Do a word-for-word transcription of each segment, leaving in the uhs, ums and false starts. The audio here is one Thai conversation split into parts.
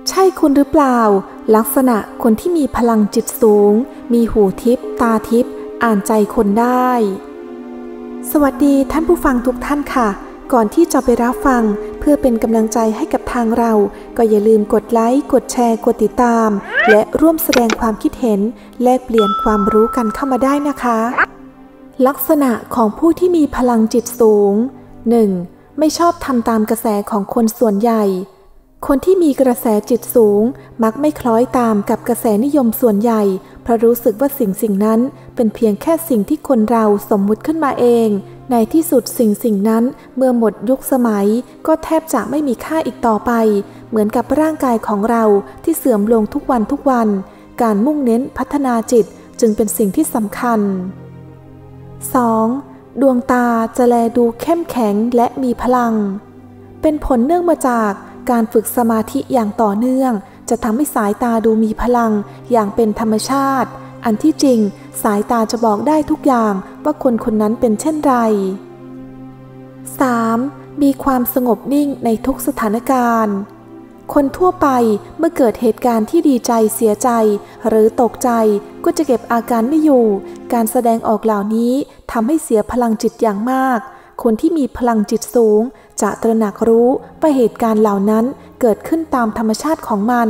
ใช่คุณหรือเปล่าลักษณะคนที่มีพลังจิตสูงมีหูทิพย์ตาทิพย์อ่านใจคนได้สวัสดีท่านผู้ฟังทุกท่านค่ะก่อนที่จะไปรับฟังเพื่อเป็นกำลังใจให้กับทางเราก็อย่าลืมกดไลค์กดแชร์กดติดตามและร่วมแสดงความคิดเห็นแลกเปลี่ยนความรู้กันเข้ามาได้นะคะลักษณะของผู้ที่มีพลังจิตสูง หนึ่ง. ไม่ชอบทำตามกระแสของคนส่วนใหญ่คนที่มีกระแสจิตสูงมักไม่คล้อยตามกับกระแสนิยมส่วนใหญ่เพราะรู้สึกว่าสิ่งสิ่งนั้นเป็นเพียงแค่สิ่งที่คนเราสมมุติขึ้นมาเองในที่สุดสิ่งสิ่งนั้นเมื่อหมดยุคสมัยก็แทบจะไม่มีค่าอีกต่อไปเหมือนกับร่างกายของเราที่เสื่อมลงทุกวันทุกวันการมุ่งเน้นพัฒนาจิตจึงเป็นสิ่งที่สำคัญ สอง. ดวงตาจะแลดูเข้มแข็งและมีพลังเป็นผลเนื่องมาจากการฝึกสมาธิอย่างต่อเนื่องจะทำให้สายตาดูมีพลังอย่างเป็นธรรมชาติอันที่จริงสายตาจะบอกได้ทุกอย่างว่าคนคนนั้นเป็นเช่นไร สาม. มีความสงบนิ่งในทุกสถานการณ์คนทั่วไปเมื่อเกิดเหตุการณ์ที่ดีใจเสียใจหรือตกใจก็จะเก็บอาการไม่อยู่การแสดงออกเหล่านี้ทำให้เสียพลังจิตอย่างมากคนที่มีพลังจิตสูงจะตระหนักรู้ว่าเหตุการณ์เหล่านั้นเกิดขึ้นตามธรรมชาติของมัน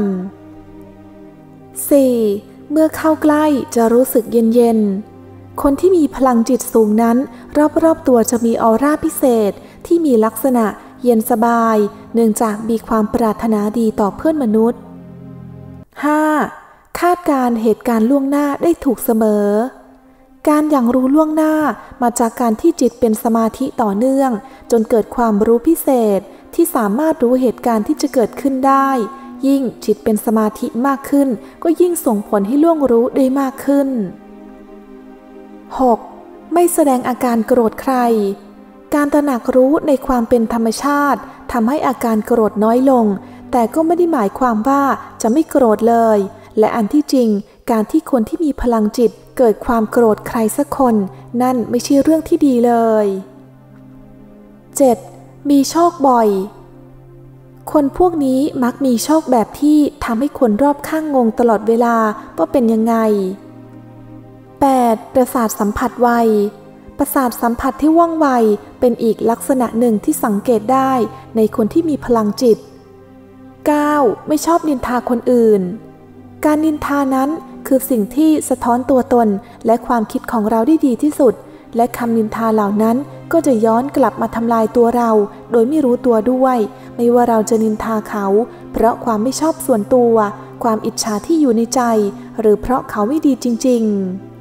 สี่. เมื่อเข้าใกล้จะรู้สึกเย็นๆคนที่มีพลังจิตสูงนั้นรอบๆตัวจะมีออร่าพิเศษที่มีลักษณะเย็นสบายเนื่องจากมีความปรารถนาดีต่อเพื่อนมนุษย์ ห้า. คาดการณ์เหตุการณ์ล่วงหน้าได้ถูกเสมอการอย่างรู้ล่วงหน้ามาจากการที่จิตเป็นสมาธิต่อเนื่องจนเกิดความรู้พิเศษที่สามารถรู้เหตุการณ์ที่จะเกิดขึ้นได้ยิ่งจิตเป็นสมาธิมากขึ้นก็ยิ่งส่งผลให้ล่วงรู้ได้มากขึ้น หก. ไม่แสดงอาการโกรธใครการตระหนักรู้ในความเป็นธรรมชาติทำให้อาการโกรธน้อยลงแต่ก็ไม่ได้หมายความว่าจะไม่โกรธเลยและอันที่จริงการที่คนที่มีพลังจิตเกิดความโกรธใครสักคนนั่นไม่ใช่เรื่องที่ดีเลย เจ็ด. มีโชคบ่อยคนพวกนี้มักมีโชคแบบที่ทำให้คนรอบข้างงงตลอดเวลาว่าเป็นยังไง แปด. ประสาทสัมผัสไวประสาทสัมผัสที่ว่องไวเป็นอีกลักษณะหนึ่งที่สังเกตได้ในคนที่มีพลังจิต เก้า. ไม่ชอบนินทาคนอื่นการนินทานั้นคือสิ่งที่สะท้อนตัวตนและความคิดของเราได้ดีที่สุดและคำนินทาเหล่านั้นก็จะย้อนกลับมาทำลายตัวเราโดยไม่รู้ตัวด้วยไม่ว่าเราจะนินทาเขาเพราะความไม่ชอบส่วนตัวความอิจฉาที่อยู่ในใจหรือเพราะเขาไม่ดีจริง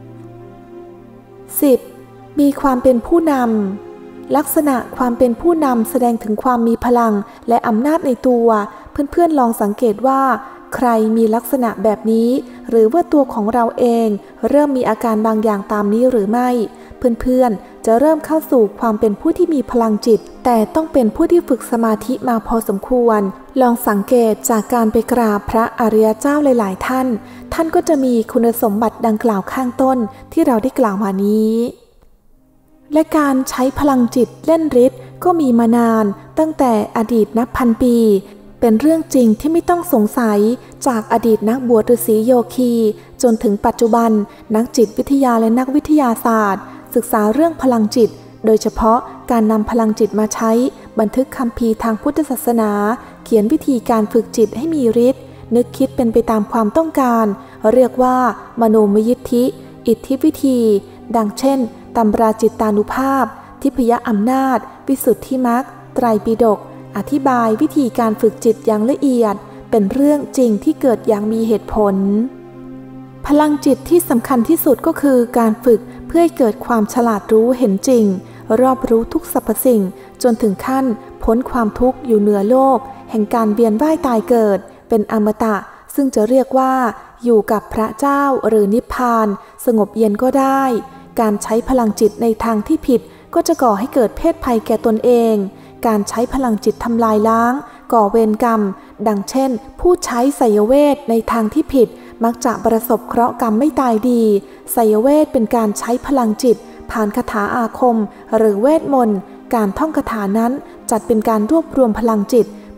ๆ สิบ. มีความเป็นผู้นำลักษณะความเป็นผู้นำแสดงถึงความมีพลังและอำนาจในตัวเพื่อนๆลองสังเกตว่าใครมีลักษณะแบบนี้หรือว่าตัวของเราเองเริ่มมีอาการบางอย่างตามนี้หรือไม่เพื่อนๆจะเริ่มเข้าสู่ความเป็นผู้ที่มีพลังจิตแต่ต้องเป็นผู้ที่ฝึกสมาธิมาพอสมควรลองสังเกตจากการไปกราบพระอริยเจ้าหลายๆท่านท่านก็จะมีคุณสมบัติดังกล่าวข้างต้นที่เราได้กล่าวมานี้และการใช้พลังจิตเล่นฤทธิ์ก็มีมานานตั้งแต่อดีตนับพันปีเป็นเรื่องจริงที่ไม่ต้องสงสัยจากอดีตนักบวชฤาษีโยคีจนถึงปัจจุบันนักจิตวิทยาและนักวิทยาศาสตร์ศึกษาเรื่องพลังจิตโดยเฉพาะการนำพลังจิตมาใช้บันทึกคัมภีร์ทางพุทธศาสนาเขียนวิธีการฝึกจิตให้มีฤทธิ์นึกคิดเป็นไปตามความต้องการเรียกว่ามโนมยิทธิอิทธิวิธีดังเช่นตำราจิตตานุภาพทิพยอำนาจวิสุทธิมรรคไตรปิฎกอธิบายวิธีการฝึกจิตอย่างละเอียดเป็นเรื่องจริงที่เกิดอย่างมีเหตุผลพลังจิตที่สำคัญที่สุดก็คือการฝึกเพื่อให้เกิดความฉลาดรู้เห็นจริงรอบรู้ทุกสรรพสิ่งจนถึงขั้นพ้นความทุกข์อยู่เหนือโลกแห่งการเวียนว่ายตายเกิดเป็นอมตะซึ่งจะเรียกว่าอยู่กับพระเจ้าหรือนิพพานสงบเย็นก็ได้การใช้พลังจิตในทางที่ผิดก็จะก่อให้เกิดเพศภัยแก่ตนเองการใช้พลังจิตทำลายล้างก่อเวรกรรมดังเช่นผู้ใช้ไสยเวทในทางที่ผิดมักจะประสบเคราะห์กรรมไม่ตายดีไสยเวทเป็นการใช้พลังจิตผ่านคาถาอาคมหรือเวทมนต์การท่องคาถานั้นจัดเป็นการรวบรวมพลังจิต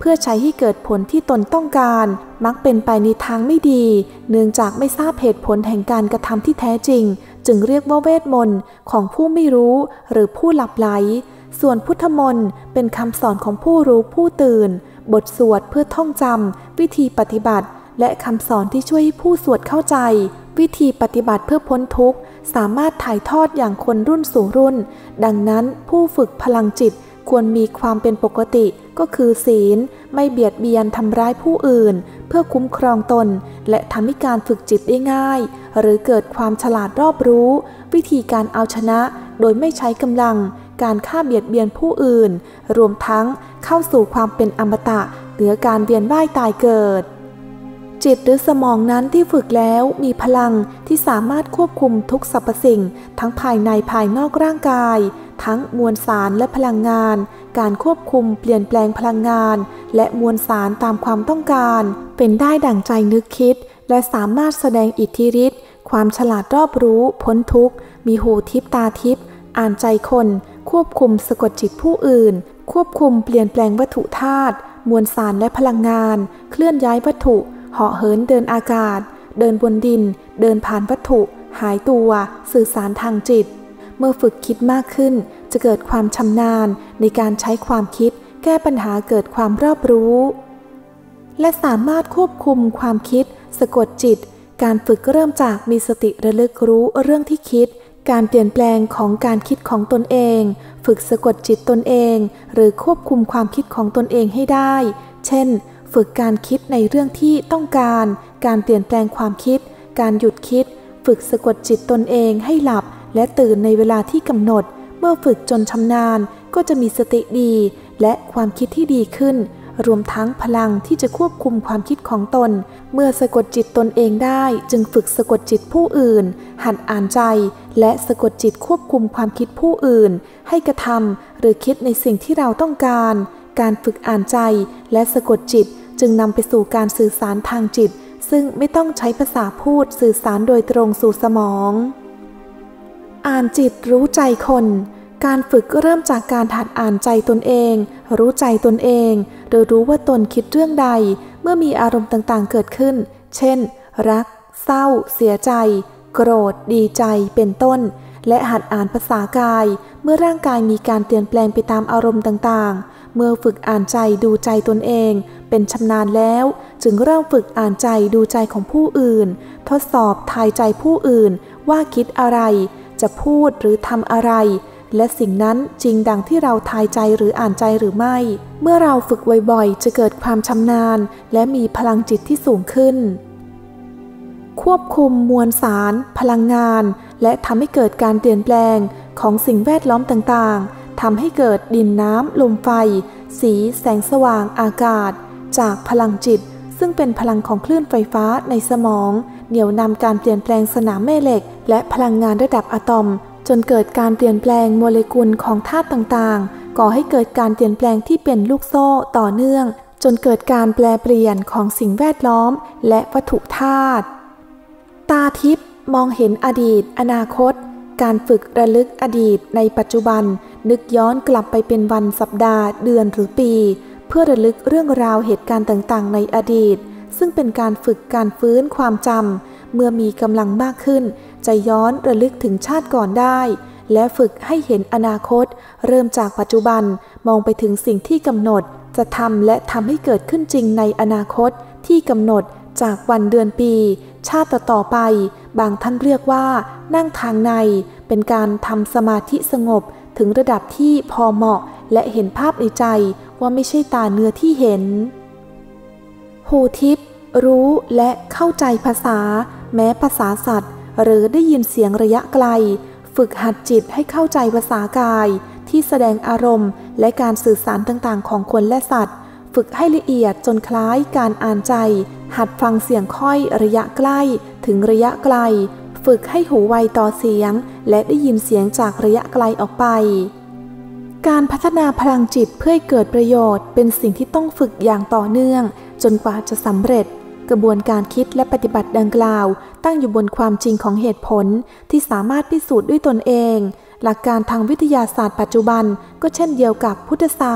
พื่อใช้ให้เกิดผลที่ตนต้องการมักเป็นไปในทางไม่ดีเนื่องจากไม่ทราบเหตุผลแห่งการกระทำที่แท้จริงจึงเรียกว่าเวทมนต์ของผู้ไม่รู้หรือผู้หลับไหลส่วนพุทธมนต์เป็นคำสอนของผู้รู้ผู้ตื่นบทสวดเพื่อท่องจำวิธีปฏิบัติและคำสอนที่ช่วยให้ผู้สวดเข้าใจวิธีปฏิบัติเพื่อพ้นทุกข์สามารถถ่ายทอดอย่างคนรุ่นสู่รุ่นดังนั้นผู้ฝึกพลังจิตควรมีความเป็นปกติก็คือศีลไม่เบียดเบียนทำร้ายผู้อื่นเพื่อคุ้มครองตนและทำให้การฝึกจิตได้ง่ายหรือเกิดความฉลาดรอบรู้วิธีการเอาชนะโดยไม่ใช้กำลังการฆ่าเบียดเบียนผู้อื่นรวมทั้งเข้าสู่ความเป็นอมตะเหนือการเวียนว่ายตายเกิดจิตหรือสมองนั้นที่ฝึกแล้วมีพลังที่สามารถควบคุมทุกสรรพสิ่งทั้งภายในภายนอกร่างกายทั้งมวลสารและพลังงานการควบคุมเปลี่ยนแปลงพลังงานและมวลสารตามความต้องการเป็นได้ดั่งใจนึกคิดและสามารถแสดงอิทธิฤทธิ์ความฉลาดรอบรู้พ้นทุกข์มีหูทิพตาทิพอ่านใจคนควบคุมสะกดจิตผู้อื่นควบคุมเปลี่ยนแปลงวัตถุธาตุมวลสารและพลังงานเคลื่อนย้ายวัตถุเหาะเหินเดินอากาศเดินบนดินเดินผ่านวัตถุหายตัวสื่อสารทางจิตเมื่อฝึกคิดมากขึ้นจะเกิดความชำนาญในการใช้ความคิดแก้ปัญหาเกิดความรอบรู้และสามารถควบคุมความคิดสะกดจิตการฝึกเริ่มจากมีสติระลึกรู้เรื่องที่คิดการเปลี่ยนแปลงของการคิดของตนเองฝึกสะกดจิตตนเองหรือควบคุมความคิดของตนเองให้ได้เช่นฝึกการคิดในเรื่องที่ต้องการการเปลี่ยนแปลงความคิดการหยุดคิดฝึกสะกดจิตตนเองให้หลับและตื่นในเวลาที่กำหนดเมื่อฝึกจนชำนาญก็จะมีสติดีและความคิดที่ดีขึ้นรวมทั้งพลังที่จะควบคุมความคิดของตนเมื่อสะกดจิตตนเองได้จึงฝึกสะกดจิตผู้อื่นหัดอ่านใจและสะกดจิตควบคุมความคิดผู้อื่นให้กระทำหรือคิดในสิ่งที่เราต้องการการฝึกอ่านใจและสะกดจิตจึงนำไปสู่การสื่อสารทางจิตซึ่งไม่ต้องใช้ภาษาพูดสื่อสารโดยตรงสู่สมองอ่านจิตรู้ใจคนการฝึกเริ่มจากการหัดอ่านใจตนเองรู้ใจตนเองโดยรู้ว่าตนคิดเรื่องใดเมื่อมีอารมณ์ต่างๆเกิดขึ้นเช่นรักเศร้าเสียใจโกรธดีใจเป็นต้นและหัดอ่านภาษากายเมื่อร่างกายมีการเปลี่ยนแปลงไปตามอารมณ์ต่างๆเมื่อฝึกอ่านใจดูใจตนเองเป็นชำนาญแล้วจึงเริ่มฝึกอ่านใจดูใจของผู้อื่นทดสอบทายใจผู้อื่นว่าคิดอะไรจะพูดหรือทำอะไรและสิ่งนั้นจริงดังที่เราทายใจหรืออ่านใจหรือไม่เมื่อเราฝึกบ่อยๆจะเกิดความชำนาญและมีพลังจิตที่สูงขึ้นควบคุมมวลสารพลังงานและทำให้เกิดการเปลี่ยนแปลงของสิ่งแวดล้อมต่างๆทำให้เกิดดินน้ำลมไฟสีแสงสว่างอากาศจากพลังจิตซึ่งเป็นพลังของคลื่นไฟฟ้าในสมองเหนี่ยวนำการเปลี่ยนแปลงสนามแม่เหล็กและพลังงานระดับอะตอมจนเกิดการเปลี่ยนแปลงโมเลกุลของธาตุต่างๆก่อให้เกิดการเปลี่ยนแปลงที่เป็นลูกโซ่ต่อเนื่องจนเกิดการแปลเปลี่ยนของสิ่งแวดล้อมและวัตถุธาตุตาทิพย์มองเห็นอดีตอนาคตการฝึกระลึกอดีตในปัจจุบันนึกย้อนกลับไปเป็นวันสัปดาห์เดือนหรือปีเพื่อระลึกเรื่องราวเหตุการณ์ต่างๆในอดีตซึ่งเป็นการฝึกการฟื้นความจำเมื่อมีกำลังมากขึ้นจะย้อนระลึกถึงชาติก่อนได้และฝึกให้เห็นอนาคตเริ่มจากปัจจุบันมองไปถึงสิ่งที่กำหนดจะทำและทำให้เกิดขึ้นจริงในอนาคตที่กำหนดจากวันเดือนปีชาติต่อๆไปบางท่านเรียกว่านั่งทางในเป็นการทำสมาธิสงบถึงระดับที่พอเหมาะและเห็นภาพในใจว่าไม่ใช่ตาเนื้อที่เห็นหูทิพย์รู้และเข้าใจภาษาแม้ภาษาสัตว์หรือได้ยินเสียงระยะไกลฝึกหัดจิตให้เข้าใจภาษากายที่แสดงอารมณ์และการสื่อสารต่างๆของคนและสัตว์ฝึกให้ละเอียดจนคล้ายการอ่านใจหัดฟังเสียงค่อยระยะใกล้ถึงระยะไกลฝึกให้หูไวต่อเสียงและได้ยินเสียงจากระยะไกลออกไปการพัฒนาพลังจิตเพื่อให้เกิดประโยชน์เป็นสิ่งที่ต้องฝึกอย่างต่อเนื่องจนกว่าจะสำเร็จกระบวนการคิดและปฏิบัติดังกล่าวตั้งอยู่บนความจริงของเหตุผลที่สามารถพิสูจน์ด้วยตนเองหลักการทางวิทยาศาสตร์ปัจจุบันก็เช่นเดียวกับพุทธศาสตร์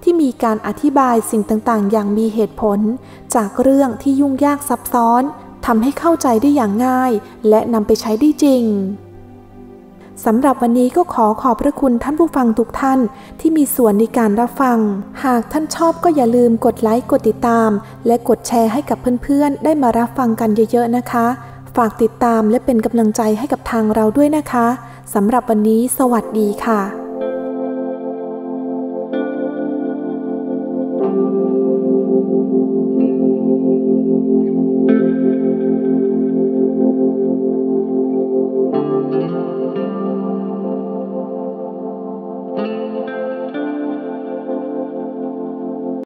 ที่มีการอธิบายสิ่งต่างๆอย่างมีเหตุผลจากเรื่องที่ยุ่งยากซับซ้อนทำให้เข้าใจได้อย่างง่ายและนำไปใช้ได้จริงสำหรับวันนี้ก็ขอขอบพระคุณท่านผู้ฟังทุกท่านที่มีส่วนในการรับฟังหากท่านชอบก็อย่าลืมกดไลค์กดติดตามและกดแชร์ให้กับเพื่อนๆได้มารับฟังกันเยอะๆนะคะฝากติดตามและเป็นกำลังใจให้กับทางเราด้วยนะคะสำหรับวันนี้สวัสดีค่ะ